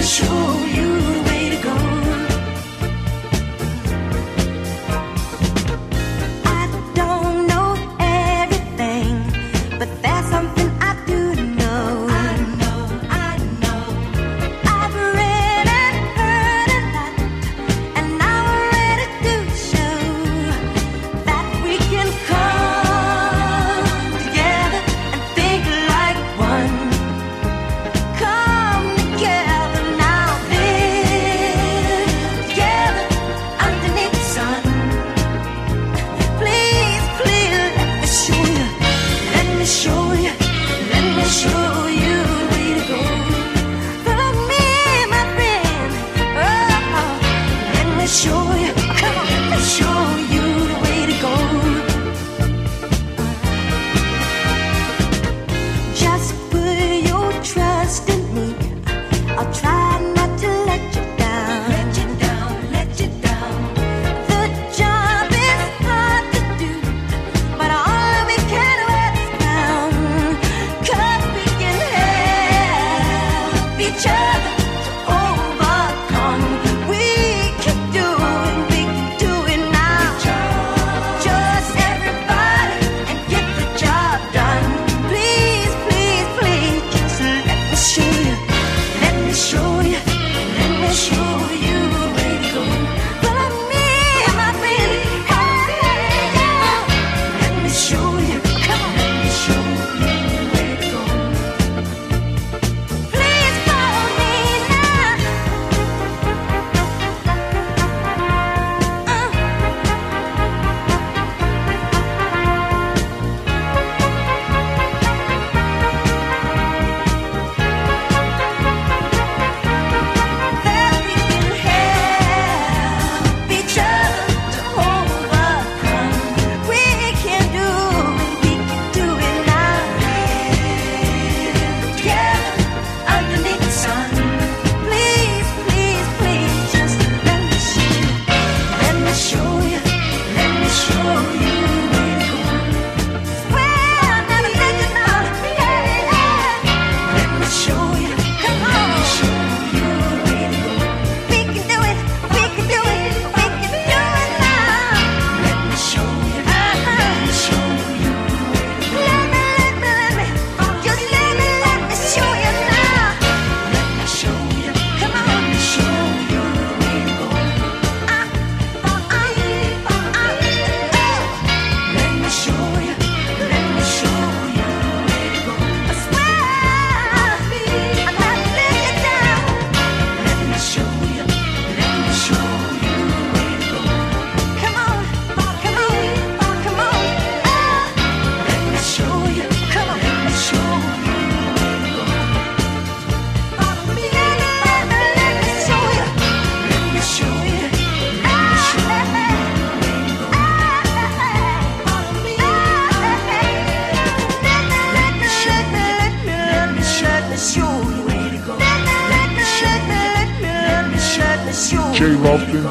Jay Lofton.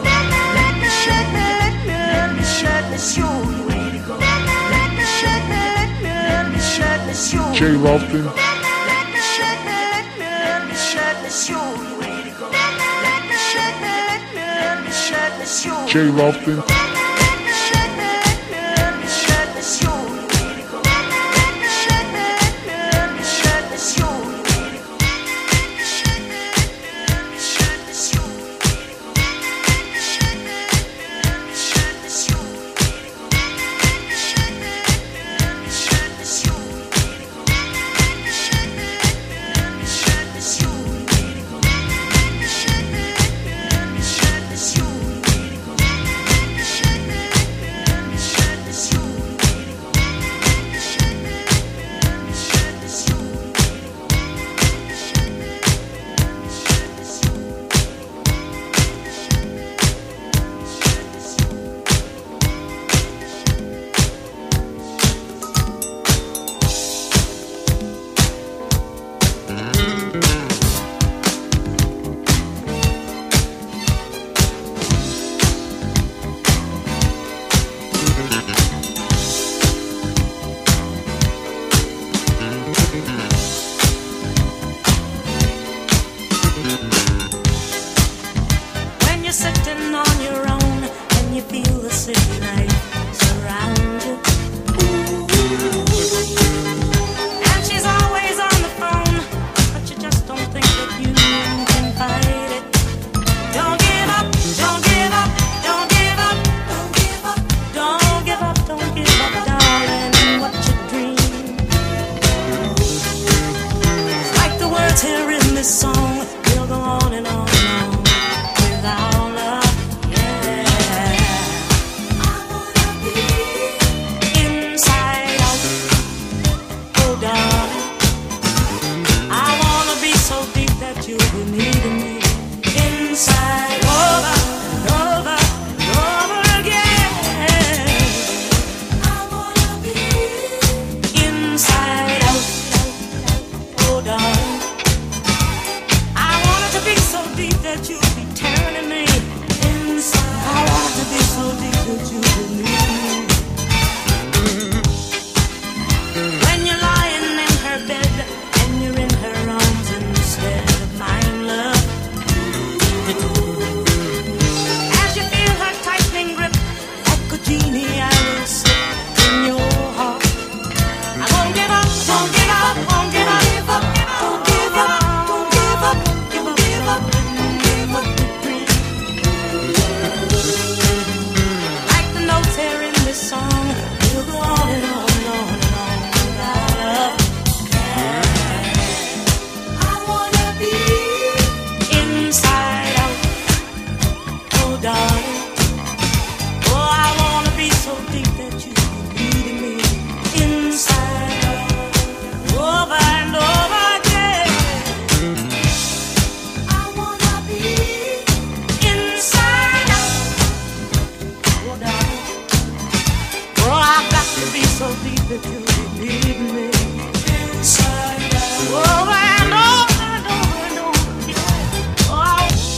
Jay Lofton. Jay Lofton. this song will go on and on and on without love. Yeah, I wanna be inside out. Oh, darling, I wanna be so deep that you'll be needing me inside over and over and over again. I wanna be inside out. Oh, darling, I want it to be so deep that you'll be turning me inside. I want it to be so deep that you believe me. When you're lying in her bed and you're in her arms instead of mine, love. As you feel her tightening grip, like a genie, I will slip in your heart. I won't give up, won't give up, won't give up, won't give up, won't give up, give up, give up, give up the dream. Like the notes here in this song, we'll go on and on and on and on without love. I wanna be inside out. Oh, darling, oh, I wanna be so deep that you need me inside out, over and over again. I wanna be inside out. Oh, darling, oh, I've got to be so deep that you need me inside out, over and over and over and over again. Oh,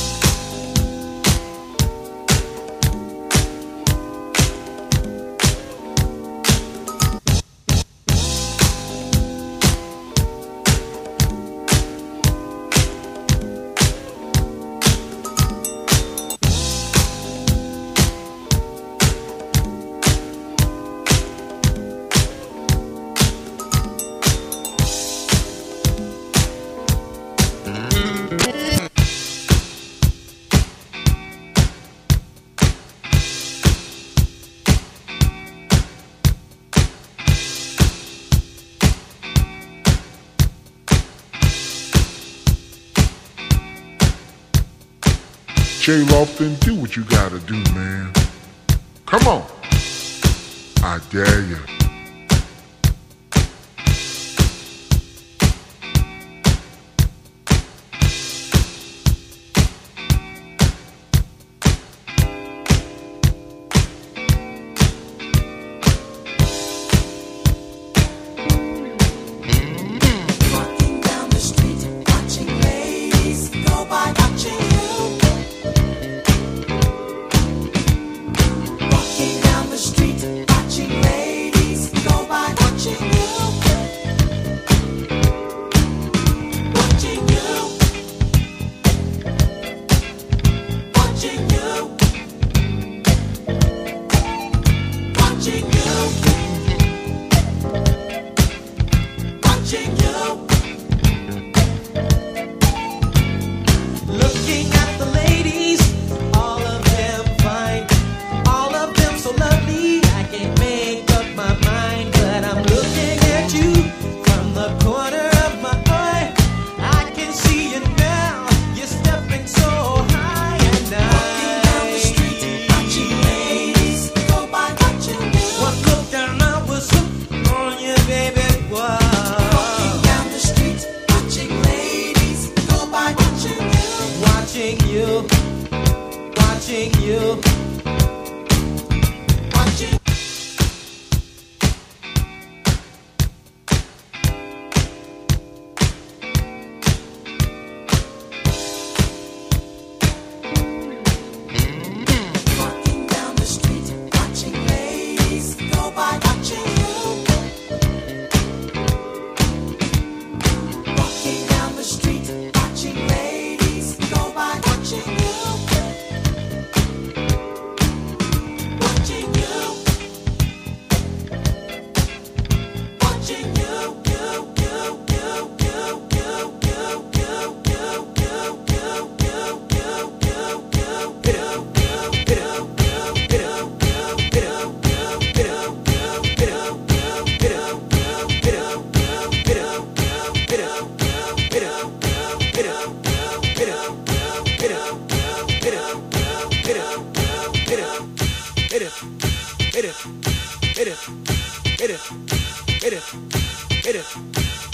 J. Lofton, do what you gotta do, man. Come on. I dare you. walking down the street, watching ladies go by, watching you. Walking down the street, watching ladies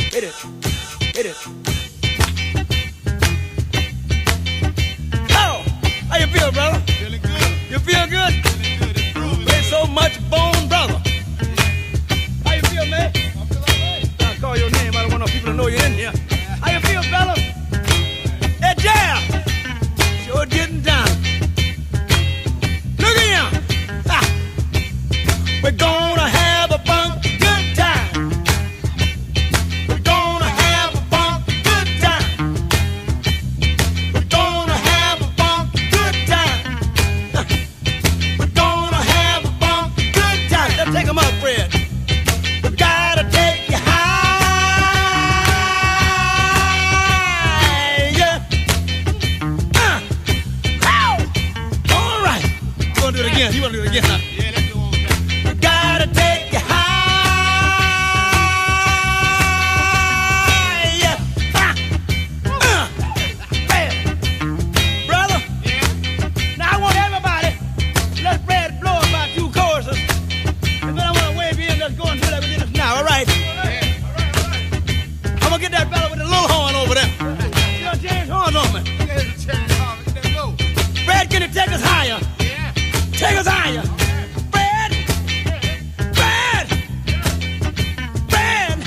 Hit it. Hit it. Oh, how you feel, brother? Feeling good. You feel good? Feeling good. It's groovy. Play so much bone, brother. How you feel, man? I feel all right. I'll call your name. I don't want no people to know you're in here. How you feel, fella? Hey, Jam! Sure getting down. Look at him. Ah. We're gonna have a funky good time. We're gonna have a funky good time. We're gonna have a funky good time. We're gonna have a funky good time. Let's take 'em up, Fred. We gotta take you higher. Ow! All right. You wanna do it again? You wanna do it again, huh? Yeah, let's do one more time. We gotta take you higher. Fred. Brother, Yeah. now I want everybody, let's Fred blow about 2 choruses. And then I want to wave you in. Let's go and do that. We did this now, all right? Yeah. All right. I'm going to get that fella with the little horn over there. You know, James Horn on me. Look at his change. Oh, look at that go. Fred, can you take us higher? Yeah. Take us higher. Fred! Fred! Fred!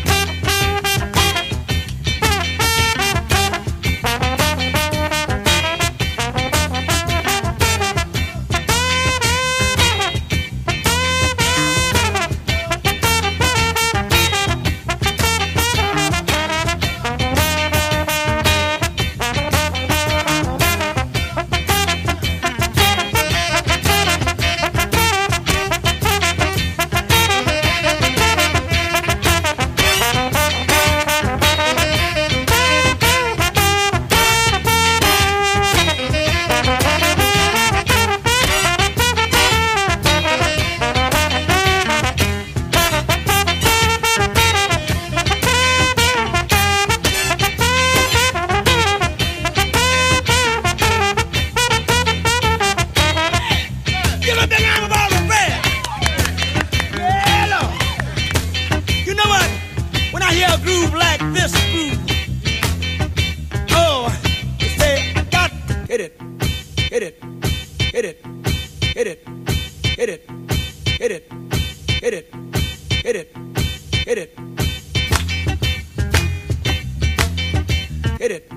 Give a big arm of all the Fred! Yeah, Lord. You know what? When I hear a groove like this groove, oh, you say, I got to hit it, hit it, hit it, hit it, hit it, hit it, hit it, hit it, hit it, hit it,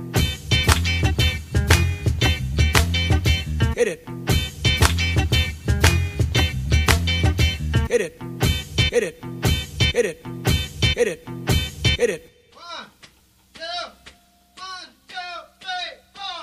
hit it. Hit it, hit it, hit it, hit it, hit it. 1, 2, 1, 2, 3, 4.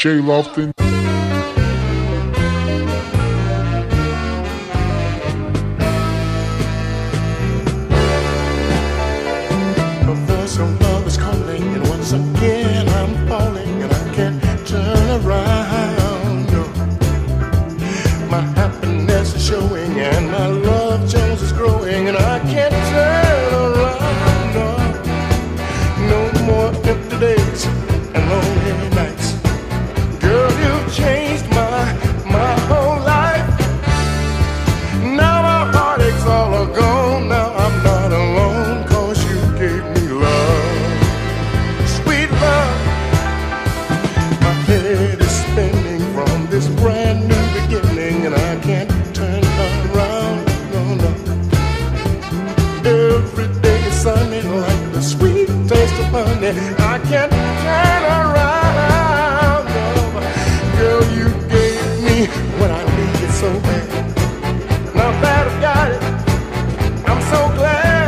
Jay Lofton. The voice of love is calling, and once again I'm falling, and I can't turn around. No. My happiness is showing, and my love Jones is growing, and I can't turn around. No, no more empty days and lonely nights. Girl, you've changed my whole life. Now my heartaches all are gone. Now I'm not alone, 'cause you gave me love, sweet love. My head is spinning from this brand new beginning, and I can't turn around. No, no. Every day is sunny like the sweet taste of honey. I can't turn around. No. Girl, you gave me what I needed so bad. Now that I've got it, I'm so glad.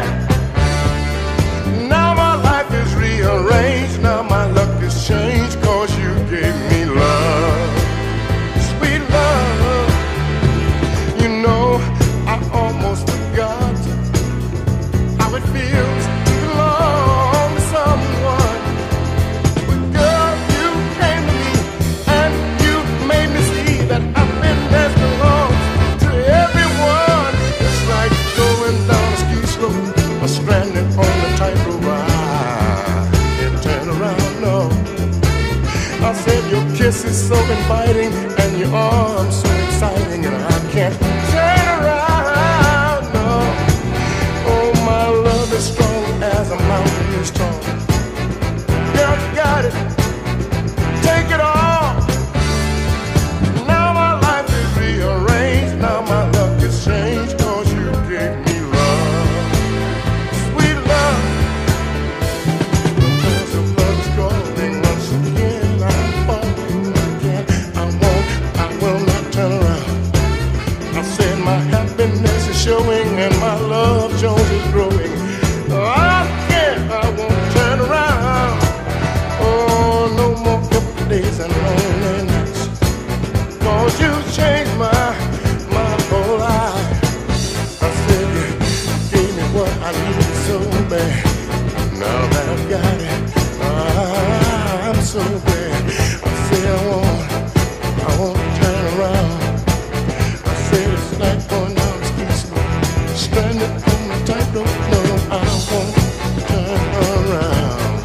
Now my life is rearranged. Now my luck has changed, 'cause you gave me love, sweet love. You know, I almost forgot how it feels to belong to someone. But girl, you came to me and you made me see that happiness belongs to everyone. It's like going down a ski slope or stranded on a tightrope. I can't turn around, no. I said your kiss is so inviting and your arms so exciting, and I can't turn around, no. Oh, my love is strong as a mountain is strong. Girl, you got it, take it all. Now my life is rearranged. Now my luck has changed, 'cause you gave me love, sweet love. Because of love is calling once again, I'm falling again. I will not turn around. I said my happiness is showing, and my love Jones is growing. I won't turn around. Oh, no more empty days and lonely nights, 'cause you changed my whole life. I said you gave me what I needed so bad. Now that I've got it, I'm so glad. I said I won't turn around. I said it's like going down the ski slope, stranded on the tightrope. No, I won't turn around.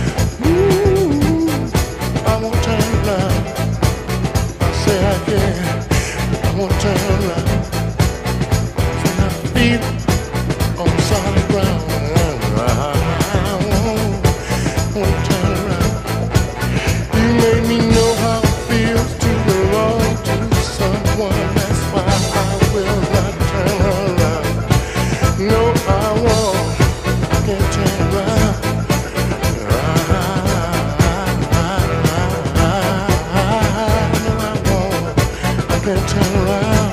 Ooh, I won't turn around. I say I can. I won't turn around. When I feel on solid ground, I won't turn around. You made me know how it feels to belong to someone. That's why I will not turn around. No, I won't. I can't turn around. No, I won't. I can't turn around.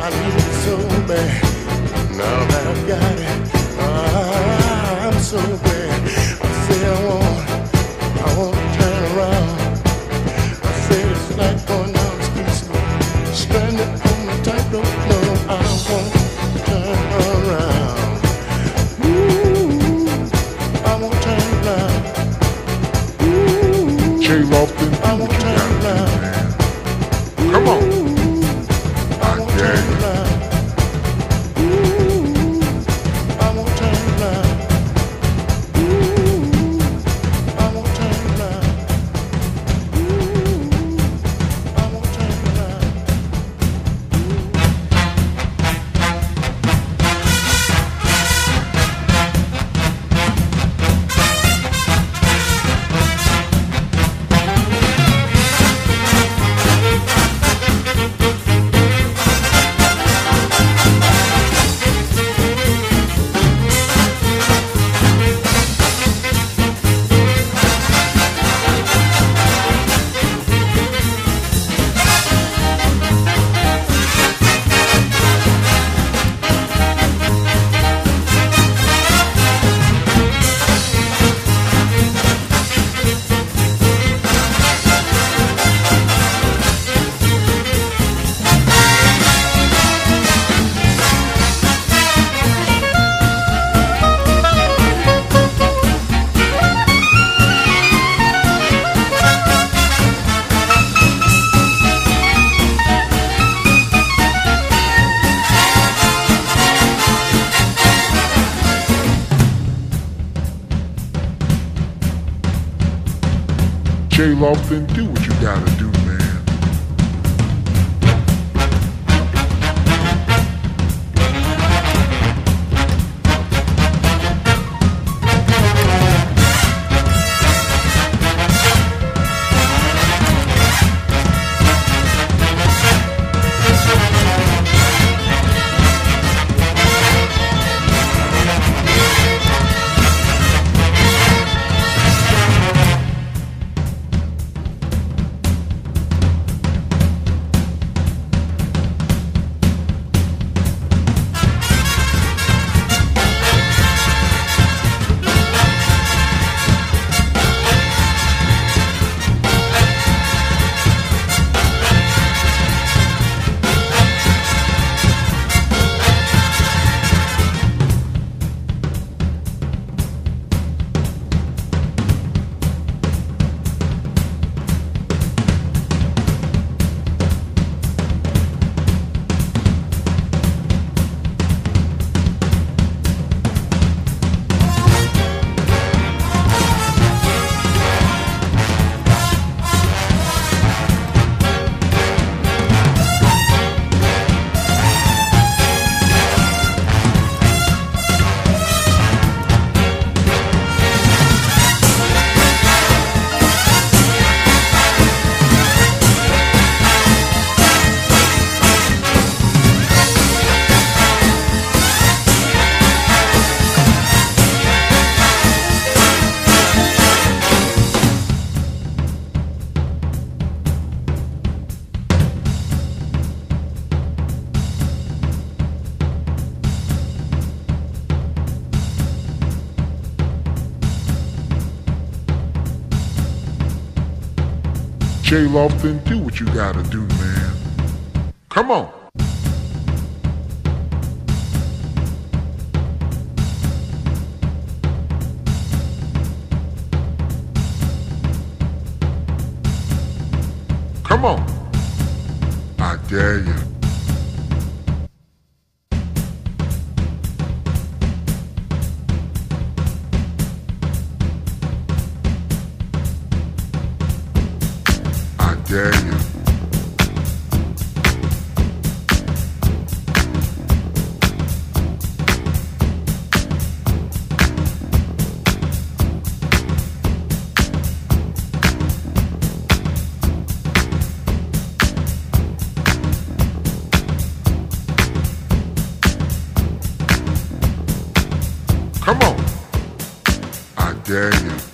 I need it so bad. Now that I've got it, I'm so glad. I say I want to turn around. I say it's like going down the street slow, stranded on the tightrope. No, I want to turn around. Ooh, I want to turn around. Jay Lofton, do what you gotta do, man. Come on. I dare you. Jay Lofton, do what you gotta do, man. Jay Lofton, do what you gotta do, man. Come on. Come on. I dare you. I dare you. Come on. I dare you.